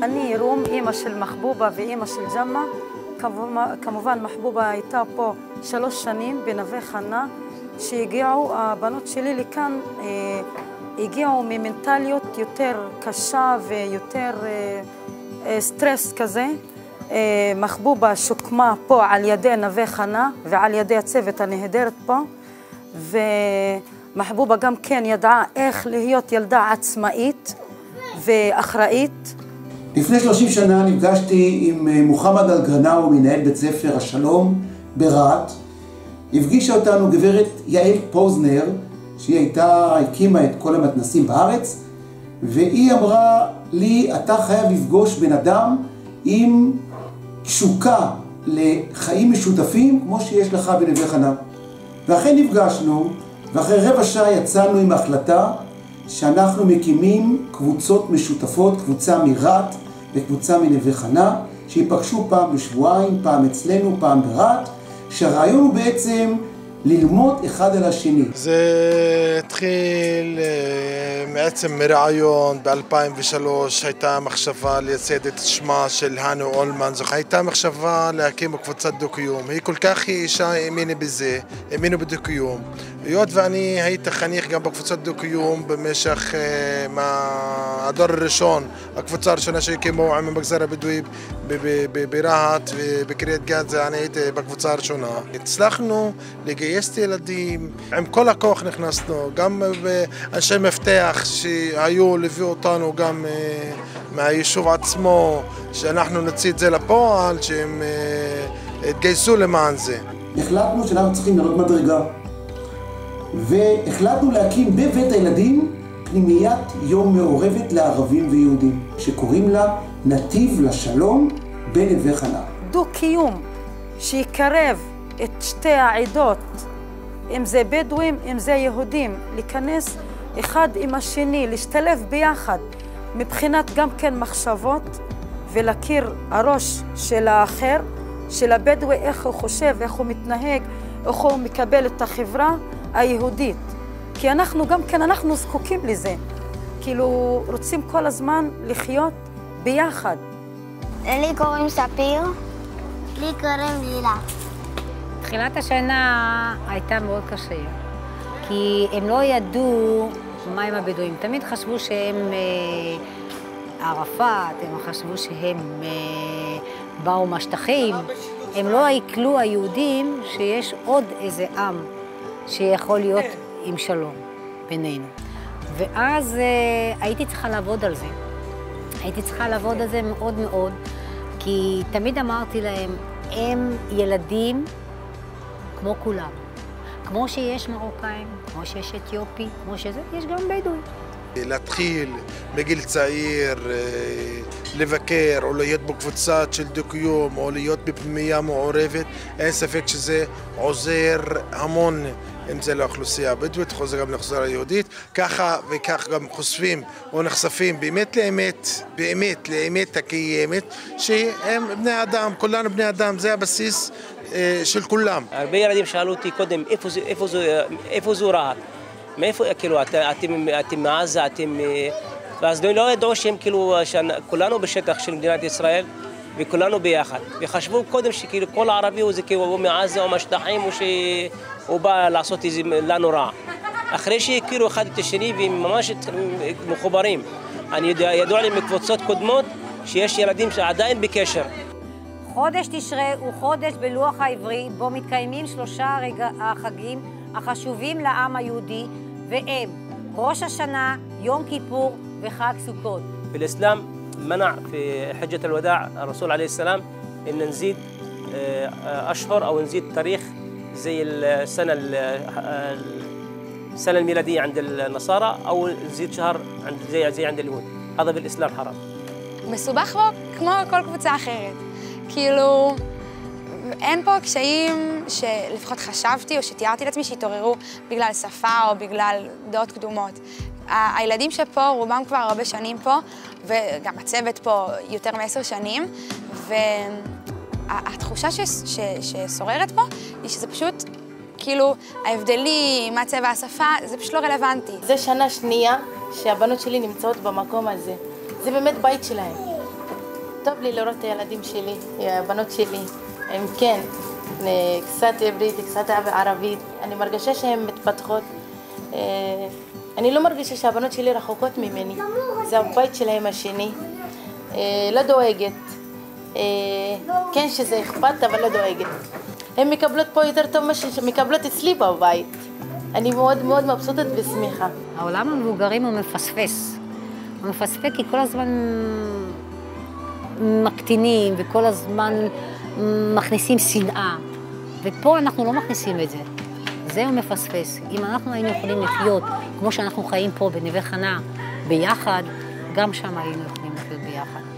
אני רום, אימא של מחבובה ואימא של ג'מה. כמובן מחבובה הייתה פה 3 שנים בנווה חנה, שהגיעו, הבנות שלי לכאן הגיעו ממנטליות יותר קשה ויותר סטרס כזה. מחבובה שוקמה פה על ידי נווה חנה ועל ידי הצוות הנהדרת פה, ומחבובה גם כן ידעה איך להיות ילדה עצמאית ואחראית. לפני 30 שנה נפגשתי עם מוחמד אל-גרנאו, מנהל בית ספר השלום ברהט. הפגישה אותנו גברת יעל פוזנר, שהיא הקימה את כל המתנסים בארץ, והיא אמרה לי, אתה חייב לפגוש בן אדם עם תשוקה לחיים משותפים כמו שיש לך בנווה חנה. ואכן נפגשנו, ואחרי רבע שעה יצאנו עם החלטה שאנחנו מקימים קבוצות משותפות, קבוצה מרהט וקבוצה מנווה חנה, שיפגשו פעם בשבועיים, פעם אצלנו, פעם ברהט, שהרעיון הוא בעצם ללמוד אחד על השני. זה התחיל בעצם מרעיון ב-2003, הייתה מחשבה לייסד את שמה של הנו אולמן, זו הייתה מחשבה להקים קבוצת דו-קיום. היא כל כך אישה האמינה בזה, האמינו בדו-קיום. היות ואני הייתי חניך גם בקבוצת דו-קיום במשך הדור הראשון, הקבוצה הראשונה שהקימו עם המגזר הבדואי ברהט ובקריית גת, אני הייתי בקבוצה הראשונה. הצלחנו לגייס את ילדים, עם כל הכוח נכנסנו, גם אנשי מפתח שהיו לביאו אותנו גם מהיישוב עצמו, שאנחנו נוציא את זה לפועל, שהם התגייסו למען זה. החלטנו שאנחנו צריכים לעלות מדרגה, והחלטנו להקים בבית הילדים פנימיית יום מעורבת לערבים ויהודים, שקוראים לה נתיב לשלום בנווה חנה. דו-קיום שיקרב את שתי העדות, אם זה בדואים, אם זה יהודים, להיכנס אחד עם השני, להשתלב ביחד, מבחינת גם כן מחשבות, ולהכיר הראש של האחר, של הבדואי, איך הוא חושב, איך הוא מתנהג, איך הוא מקבל את החברה היהודית. כי אנחנו גם כן, אנחנו זקוקים לזה. כאילו, רוצים כל הזמן לחיות ביחד. לי קוראים ספיר. לי קוראים לילה. תחילת השנה הייתה מאוד קשה, כי הם לא ידעו מה עם הבדואים. תמיד חשבו שהם ערפאת, הם חשבו שהם באו מהשטחים. הם לא עיכלו היהודים שיש עוד איזה עם שיכול להיות עם שלום בינינו. ואז הייתי צריכה לעבוד על זה. הייתי צריכה לעבוד על זה מאוד מאוד, כי תמיד אמרתי להם, הם ילדים כמו כולם. כמו שיש מרוקאים, כמו שיש אתיופי, כמו שזה, יש גם בדואי. להתחיל בגיל צעיר, לבקר או להיות בקבוצה של דו-קיום או להיות בפנימייה מעורבת, אין ספק שזה עוזר המון, אם זה לאוכלוסייה הבדואית, חוזר גם לאוכלוסייה היהודית, ככה וכך גם חושפים או נחשפים באמת לאמת הקיימת, שהם בני אדם, כולנו בני אדם, זה הבסיס של כולם. הרבה ילדים שאלו אותי קודם, איפה זו רהט? מאיפה, כאילו, אתם מעזה, ואז לא ידעו שהם כאילו, כולנו בשטח של מדינת ישראל וכולנו ביחד. וחשבו קודם שכאילו כל ערבי הוא זה כאילו, הוא מעזה או מהשטחים או שהוא בא לעשות לנו רע. אחרי שהכירו אחד את השני והם ממש מחוברים. ידוע לי מקבוצות קודמות שיש ילדים שעדיין בקשר. חודש תשרי הוא חודש בלוח העברי, בו מתקיימים 3 החגים החשובים לעם היהודי, והם ראש השנה, יום כיפור וחג סוכות. באסלאם منع في حجة الوداع الرسول عليه السلام إن نزيد أشهر أو نزيد تاريخ زي السنة الميلادية عند النصارى أو نزيد شهر زي عند اليهود. هذا بالإسلام حرام. מסובך בו כמו כל קבוצה אחרת. כאילו, אין פה קשיים שלפחות חשבתי או שתיארתי לעצמי שהתעוררו בגלל שפה או בגלל דעות קדומות. הילדים שפה, רובם כבר הרבה שנים פה, וגם הצוות פה יותר מ10 שנים, והתחושה ששוררת פה היא שזה פשוט, כאילו, ההבדלים, מה צבע השפה, זה פשוט לא רלוונטי. זה שנה שנייה שהבנות שלי נמצאות במקום הזה. זה באמת בית שלהם. טוב לי לראות את הילדים שלי, הבנות שלי, הם כן, קצת עברית, קצת ערבית, אני מרגישה שהן מתפתחות. אני לא מרגישה שהבנות שלי רחוקות ממני, זה הבית שלהם השני, לא דואגת, כן שזה אכפת אבל לא דואגת. הן מקבלות פה יותר טוב מה שמקבלות אצלי בבית. אני מאוד מאוד מבסוטת ושמחה. העולם המבוגרים הוא מפספס. הוא מפספס כי כל הזמן מקטינים וכל הזמן מכניסים שנאה. ופה אנחנו לא מכניסים את זה. זה הוא מפספס. אם אנחנו היינו יכולים לחיות כמו שאנחנו חיים פה בנווה חנה ביחד, גם שם היינו יכולים לחיות ביחד.